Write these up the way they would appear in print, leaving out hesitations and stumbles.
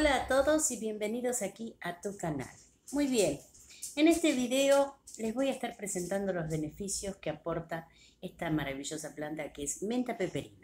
Hola a todos y bienvenidos aquí a tu canal. Muy bien, en este video les voy a estar presentando los beneficios que aporta esta maravillosa planta que es menta peperina,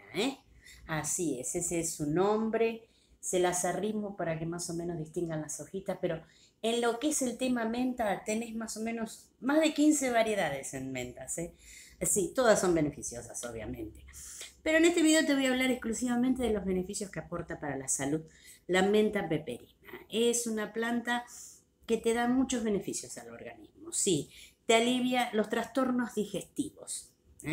Así es, ese es su nombre, se las arrimo para que más o menos distingan las hojitas, pero en lo que es el tema menta tenés más o menos más de 15 variedades en mentas, Sí, todas son beneficiosas, obviamente. Pero en este video te voy a hablar exclusivamente de los beneficios que aporta para la salud la menta peperina. Es una planta que te da muchos beneficios al organismo. Sí, te alivia los trastornos digestivos.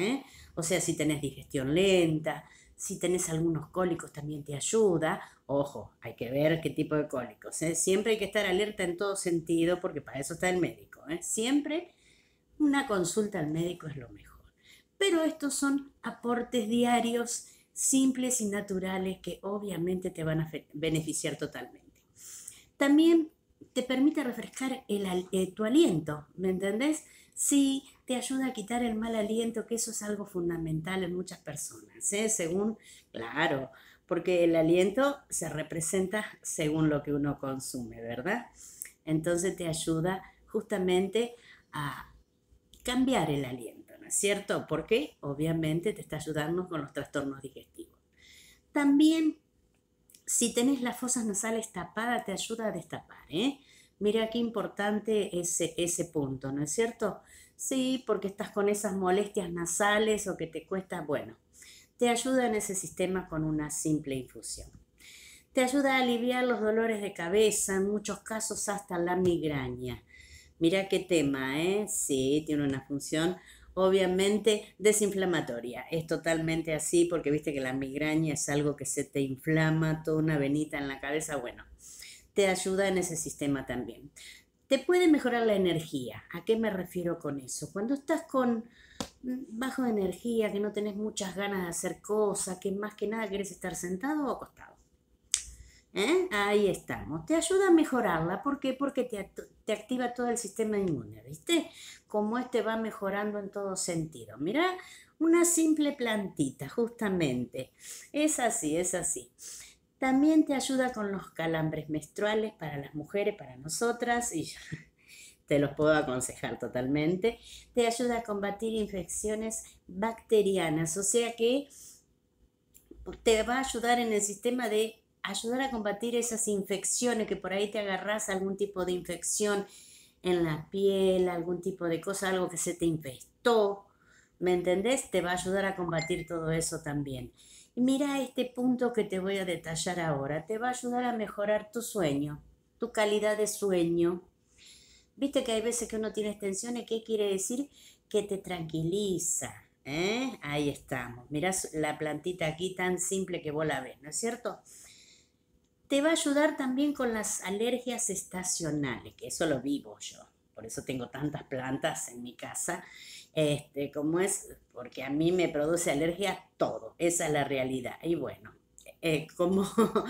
O sea, si tenés digestión lenta, si tenés algunos cólicos también te ayuda. Ojo, hay que ver qué tipo de cólicos. Siempre hay que estar alerta en todo sentido porque para eso está el médico. Siempre una consulta al médico es lo mejor. Pero estos son aportes diarios simples y naturales que obviamente te van a beneficiar totalmente. También te permite refrescar tu aliento, ¿me entendés? Sí, te ayuda a quitar el mal aliento, que eso es algo fundamental en muchas personas, según, claro, porque el aliento se representa según lo que uno consume, ¿verdad? Entonces te ayuda justamente a cambiar el aliento, ¿no es cierto? Porque obviamente te está ayudando con los trastornos digestivos. También, si tenés las fosas nasales tapadas, te ayuda a destapar, Mira qué importante ese punto, ¿no es cierto? Sí, porque estás con esas molestias nasales o que te cuesta, bueno, te ayuda en ese sistema con una simple infusión. Te ayuda a aliviar los dolores de cabeza, en muchos casos hasta la migraña. Mira qué tema, Sí, tiene una función obviamente desinflamatoria. Es totalmente así porque viste que la migraña es algo que se te inflama, toda una venita en la cabeza. Bueno, te ayuda en ese sistema también. Te puede mejorar la energía. ¿A qué me refiero con eso? Cuando estás con bajo de energía, que no tenés muchas ganas de hacer cosas, que más que nada querés estar sentado o acostado. Ahí estamos. Te ayuda a mejorarla. ¿Por qué? Porque te activa todo el sistema inmune, ¿viste? Como este va mejorando en todo sentido. Mira, una simple plantita, justamente. Es así, es así. También te ayuda con los calambres menstruales para las mujeres, para nosotras, y te los puedo aconsejar totalmente. Te ayuda a combatir infecciones bacterianas, o sea que te va a ayudar en el sistema de ayudar a combatir esas infecciones que por ahí te agarras algún tipo de infección en la piel, algún tipo de cosa, algo que se te infestó, ¿me entendés? Te va a ayudar a combatir todo eso también. Y mira este punto que te voy a detallar ahora, te va a ayudar a mejorar tu sueño, tu calidad de sueño. Viste que hay veces que uno tiene tensiones, ¿qué quiere decir? Que te tranquiliza, Ahí estamos. Mirá la plantita aquí tan simple que vos la ves, ¿no es cierto? Te va a ayudar también con las alergias estacionales, que eso lo vivo yo. Por eso tengo tantas plantas en mi casa. Como es, porque a mí me produce alergia todo. Esa es la realidad. Y bueno, como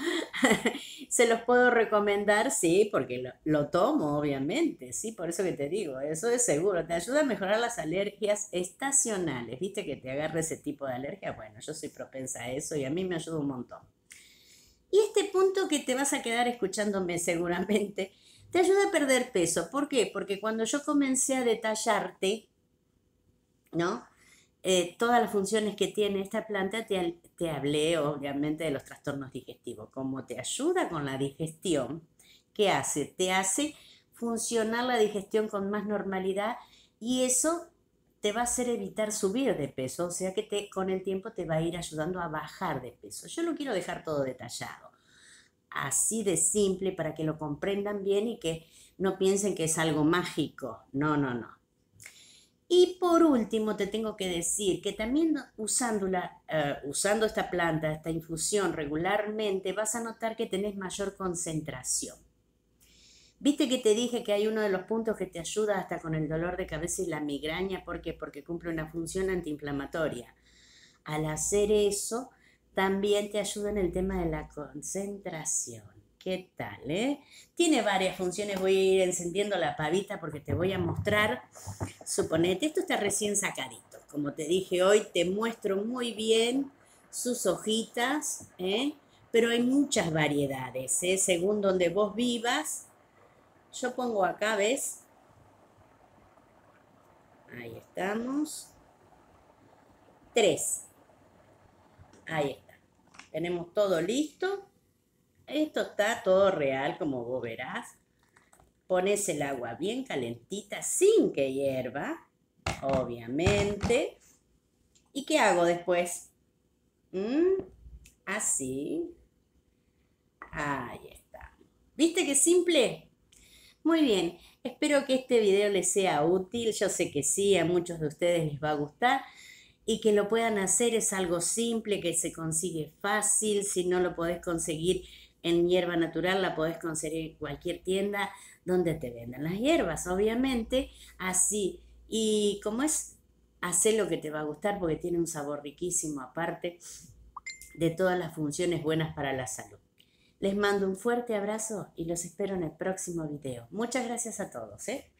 se los puedo recomendar, sí, porque lo tomo, obviamente, sí, por eso que te digo, eso es seguro, te ayuda a mejorar las alergias estacionales, viste que te agarre ese tipo de alergia, bueno, yo soy propensa a eso y a mí me ayuda un montón. Y este punto que te vas a quedar escuchándome seguramente, te ayuda a perder peso, ¿por qué? Porque cuando yo comencé a detallarte, ¿no? Todas las funciones que tiene esta planta, te hablé obviamente de los trastornos digestivos. Como te ayuda con la digestión, ¿qué hace? Te hace funcionar la digestión con más normalidad y eso te va a hacer evitar subir de peso, o sea que con el tiempo te va a ir ayudando a bajar de peso. Yo lo quiero dejar todo detallado, así de simple para que lo comprendan bien y que no piensen que es algo mágico. No, no, no. Y por último, te tengo que decir que también usando esta planta, esta infusión regularmente, vas a notar que tenés mayor concentración. Viste que te dije que hay uno de los puntos que te ayuda hasta con el dolor de cabeza y la migraña. ¿Por qué? Porque cumple una función antiinflamatoria. Al hacer eso, también te ayuda en el tema de la concentración. ¿Qué tal, Tiene varias funciones. Voy a ir encendiendo la pavita porque te voy a mostrar. Suponete, esto está recién sacadito. Como te dije hoy, te muestro muy bien sus hojitas, pero hay muchas variedades, ¿eh? Según donde vos vivas. Yo pongo acá, ¿ves? Ahí estamos. 3. Ahí está. Tenemos todo listo. Esto está todo real, como vos verás. Pones el agua bien calentita, sin que hierva, obviamente. ¿Y qué hago después? Así. Ahí está. ¿Viste qué simple? Muy bien. Espero que este video les sea útil. Yo sé que sí, a muchos de ustedes les va a gustar. Y que lo puedan hacer, es algo simple, que se consigue fácil. Si no lo podés conseguir en hierba natural, la podés conseguir en cualquier tienda donde te vendan las hierbas, obviamente. Así. Y como es, hacé lo que te va a gustar porque tiene un sabor riquísimo aparte de todas las funciones buenas para la salud. Les mando un fuerte abrazo y los espero en el próximo video. Muchas gracias a todos, ¿eh?